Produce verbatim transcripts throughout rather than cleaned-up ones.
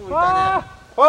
いたね。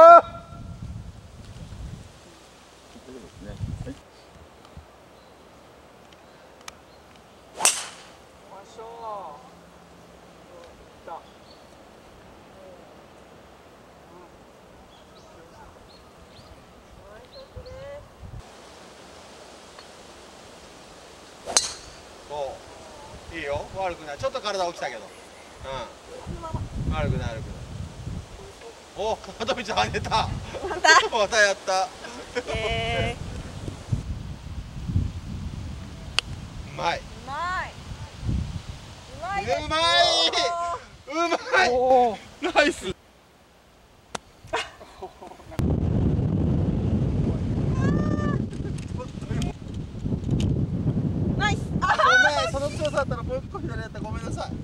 そういいよ、悪くない。ちょっと体起きたけど、うん、悪くない悪くない。お、まとみちゃん跳ねた。またやった。えー、うまい。うまい。うまい。うまい。おー、ナイス。ナイス。ごめん、その強さだったらもう一個左やったらごめんなさい。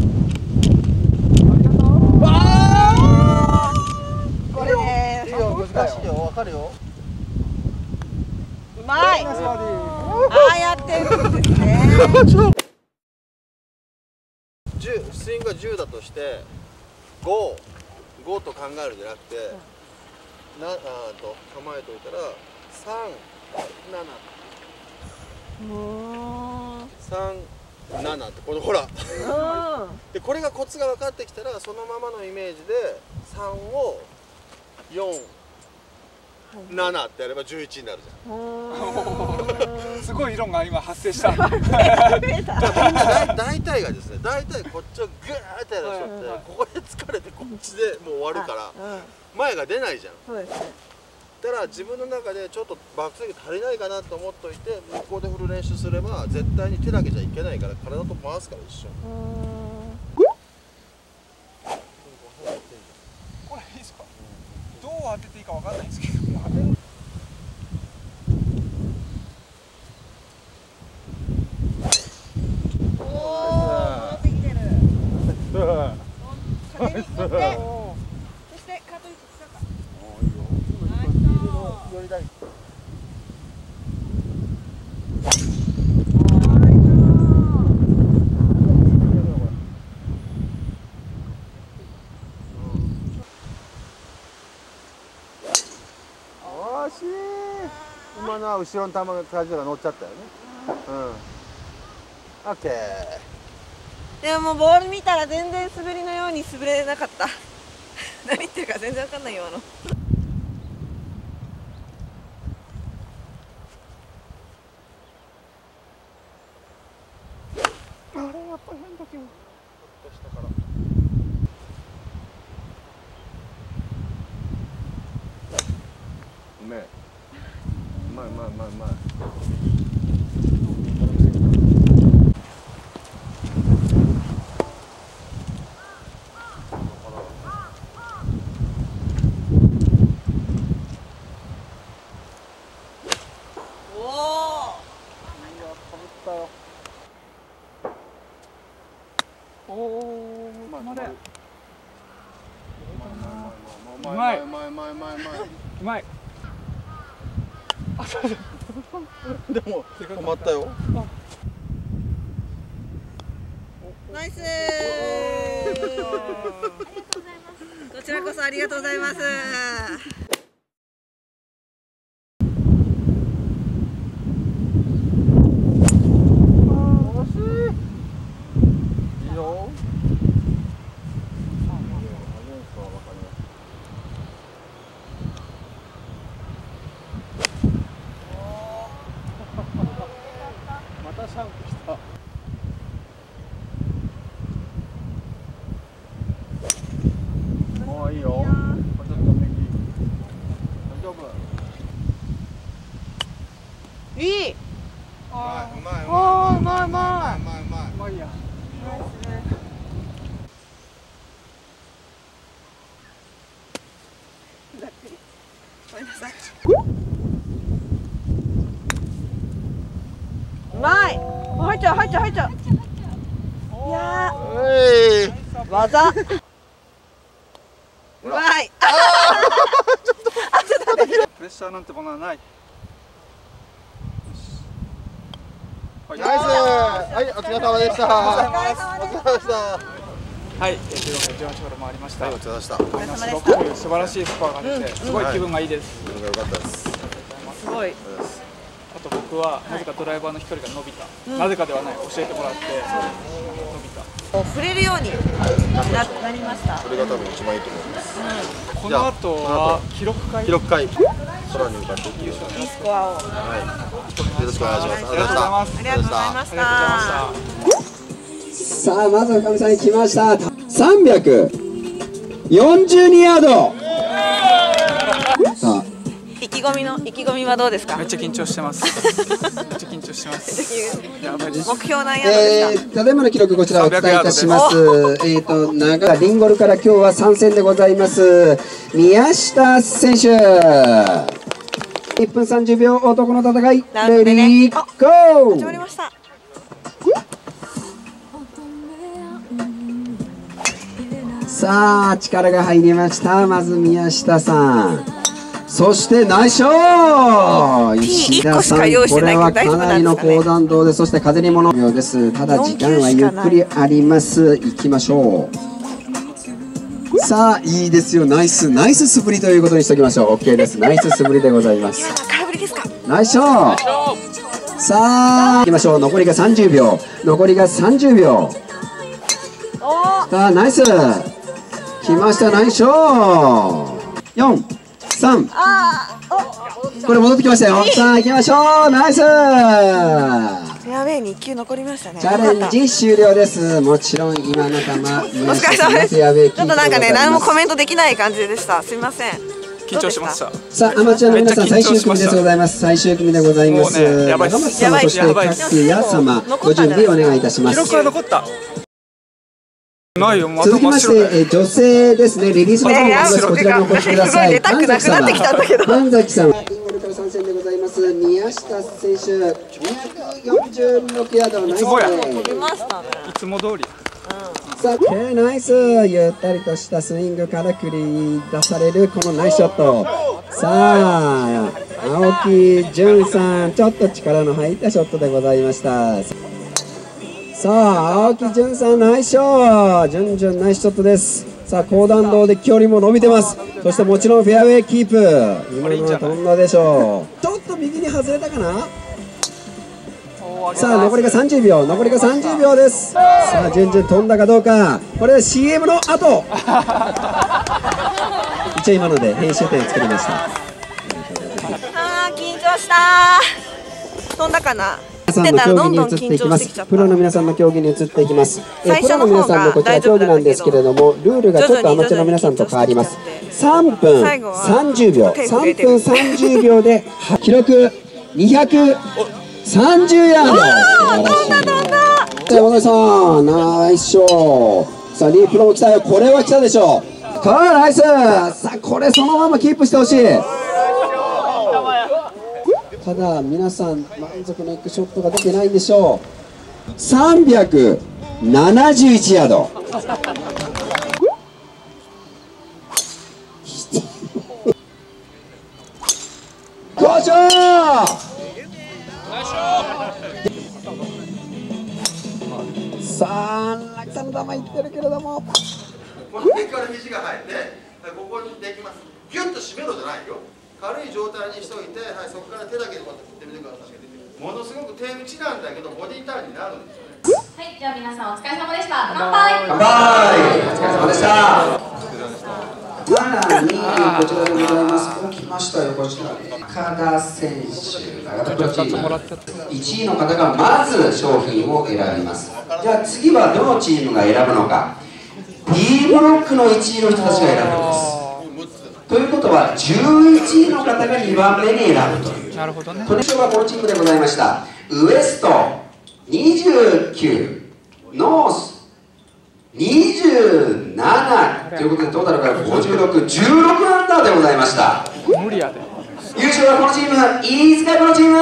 これね、いいよ、難しいよ、わかるよ。うまい。ああやってるんですね。じゅう、スイングがじゅうだとしてご、ごと考えるんじゃなくて、うん、な、あと構えといたらさん、なな、さん、ななってこのほらでこれがコツが分かってきたらそのままのイメージでさんをよん、ななってやればじゅういちになるじゃん。 すごい理論が今発生した。 大体がですね、大体こっちをグーってやる人ってここで疲れてこっちでもう終わるから前が出ないじゃん。そうですね。だから自分の中でちょっとバックスイング足りないかなと思っといて向こうで振る練習すれば絶対に手だけじゃいけないから体と回すから一緒に。 これいいですか？どう当てていいかわかんないんですけど。おお、戻ってきてる。風に乗って、そしてカートリッジ使うか。おお、いいよ。 より大。惜しい。今のは後ろの球が体重が乗っちゃったよね。うん。オッケー。 でももうボール見たら全然素振りのように滑れなかった。何言ってるか全然わかんないよ、あの。 あれやっぱり変だけど。 下から。うめえ。うまいうまいうまいうまい。 おお、ままで。うまいうまいうまいうまいうまい。 うまい。 でも止まったよ。 ナイスー。こちらこそありがとうございます。 またシャンクした。 もういいよ。ちょっと右。大丈夫。 いい。 ああ、うまいうまいうまいうまいうまい。 まいうまい。 うまいや。 ごめんなさい。うまい。入っちゃう入っちゃう入っちゃう。いやー、技。うまい。 プレッシャーなんてものはない。 ナイス。はい、お疲れ様でした。お疲れ様でした。 はい、じゅうろくじゅうはちホール回りました。 はい、お疲れ様でした。 マイナスろくホール、素晴らしいスコアが出て、すごい気分がいいです。 気分が良かったです。 すごい。 あと僕はなぜかドライバーの飛距離が伸びた。なぜかではない、教えてもらって伸びた。 触れるようにななりました。 それが多分一番いいと思います。 この後は記録会。 記録会。空に向かって優勝。 いいスコアを。 はい。よろしくお願いします。 ありがとうございます。 ありがとうございました。 さあまずはかみさん来ました。さんびゃくよんじゅうにヤード。さあ意気込みの意気込みはどうですか。 めっちゃ緊張してます。めっちゃ緊張してます。やばいです。 目標何ヤードですか。 えー、ただいまの記録こちらお伝えいたします。えっと長リンゴルから今日は参戦でございます。宮下選手。いっぷんさんじゅうびょう男の戦い。レディーゴー。 始まりました。 さあ力が入りました。まず宮下さん、そして内緒石田さん、これはかなりの高弾道で、そして風にものようです。ただ時間はゆっくりあります。行きましょう。さあいいですよ、ナイスナイス素振りということにしておきましょう。 OK です。ナイス素振りでございます。 空振りですか。 内緒。さあ行きましょう。残りがさんじゅうびょう、残りがさんじゅうびょう。さあナイス来ました。ナイスよん、さん、これ戻ってきましたよ。さあ行きましょう。ナイス。フェアウェイにいっきゅう残りましたね。 チャレンジ終了です。もちろん今の球、 お疲れ様です。ちょっとなんかね、何もコメントできない感じでした。すみません。 緊張しました。 さあアマチュアの皆さん最終組でございます。最終組でございます。長松様そして各屋様ご準備お願いいたします。 記録は残った。ないよ、 続きまして、え女性ですね、レディースの方もこちらにお越しください。神崎様、神崎さん、インゴルから参戦でございます。宮下選手、にひゃくよんじゅうろくヤード、ナイスプレー。 いつも通り。 さあ、ナイス、ゆったりとしたスイングから繰り出されるこのナイスショット。さあ、青木淳さん、ちょっと力の入ったショットでございました。さあ青木淳さんナイスショット、淳淳ナイスショットです。さあ高弾道で距離も伸びてます。そしてもちろんフェアウェイキープ、今のは飛んだでしょう。ちょっと右に外れたかな。さあ残りがさんじゅうびょう、残りがさんじゅうびょうです。さあ淳淳飛んだかどうか、これ シーエム の後一応今ので編集点作りました。 あー緊張した。飛んだかな。 皆さんの競技に移っていきます。プロの皆さんの競技に移っていきます。えプロの皆さんのこちら競技なんですけれども、ルールがちょっとアマチュアの皆さんと変わります。さんぷんさんじゅうびょう、さんぷんさんじゅうびょうで記録にひゃくさんじゅうヤード。素晴らしい。山田さんナイスショー。さあリープロも来たよ。これは来たでしょう。これはナイス。さあこれそのままキープしてほしい。ただ皆さん満足のいくショットが出てないんでしょう。さんびゃくななじゅういちヤード。好調。さあ落差の球いってるけれども、 この上から肘が入ってここにできます。ギュッと締めろじゃないよ。軽い状態にしておいて、はい、そこから手だけでこうやって振ってみてください。ものすごく手打ちなんだけどボディターンになるんですよね。 はい、じゃあ皆さんお疲れ様でした。乾杯。 乾杯。お疲れ様でした。さらにこちらでございます。こう来ましたよ。こちら岡田選手、長田プロチームいちいの方がまず商品を選びます。じゃあ次はどのチームが選ぶのか。 B ブロックのいちいの人たちが選ぶんです。ということはじゅういちいの方がにばんめに選ぶという。 なるほどね。 この人はこのチームでございました。ウエストにじゅうきゅう、ノースにじゅうななということでトータルがごじゅうろく、じゅうろくアンダーでございました。 無理やで。 優勝はこのチーム、飯塚プロチーム。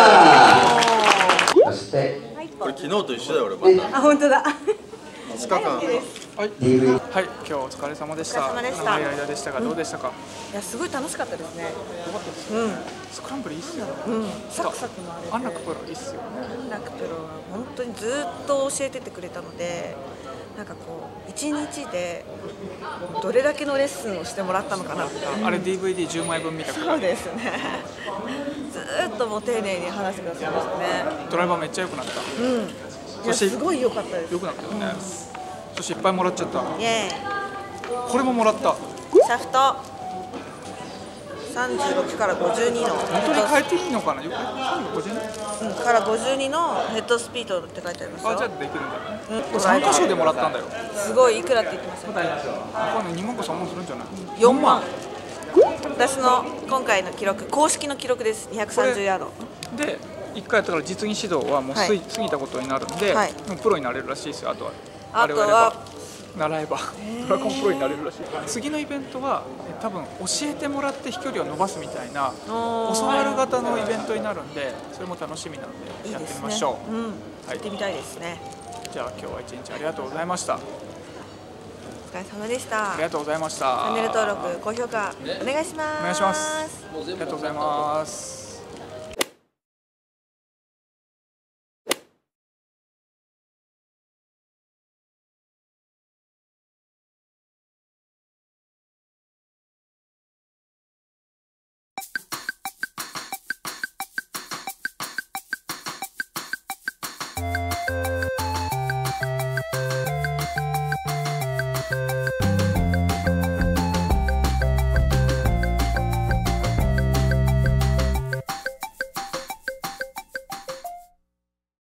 そしてこれ昨日と一緒だよ俺また。 あ本当だ。 いつかかん。 はい、はい、今日お疲れ様でした。 お疲れ様でした。 長い間でしたが、どうでしたか。 いやすごい楽しかったですね。 よかったです。 うん。 スクランブルいいっすよ。 うん。サクサク回れて。 安楽プロいいっすよね。 安楽プロは本当にずっと教えててくれたので、 なんかこういちにちでどれだけのレッスンをしてもらったのかなとか、 あれ ディーブイディーじゅうまいぶん見たから。 そうですね。ずーっともう丁寧に話してくださいましたね。 ドライバーめっちゃ良くなった。 うん。いやすごい良かったです。 良くなったよね。そしていっぱいもらっちゃった。 イエーイ。 これももらった。 シャフトさんじゅうろくからごじゅうにの本当に変えていいのかな。よくごじゅうに、 うん、からごじゅうにのヘッドスピードって書いてありますよ。 あ、じゃあできるんだね。 うん、 さん箇所でもらったんだよ。 すごいいくらって言ってましたね。 これにまんかさんまんするんじゃない？ よんまん。私の今回の記録、公式の記録です。にひゃくさんじゅうヤード。で、 いっかいやったから実技指導はもう過ぎ、過ぎたことになるんで、はい、もうプロになれるらしいですよ。あとはあとは習えばドラゴンプロになれるらしい。次のイベントは多分教えてもらって飛距離を伸ばすみたいな教わる型のイベントになるんで、それも楽しみなのでやってみましょう。いい、ね、うん、 はい、行ってみたいですね。 じゃあ今日は一日ありがとうございました。 お疲れ様でした。 ありがとうございました。 チャンネル登録、高評価お願いします。 お願いします。ありがとうございます。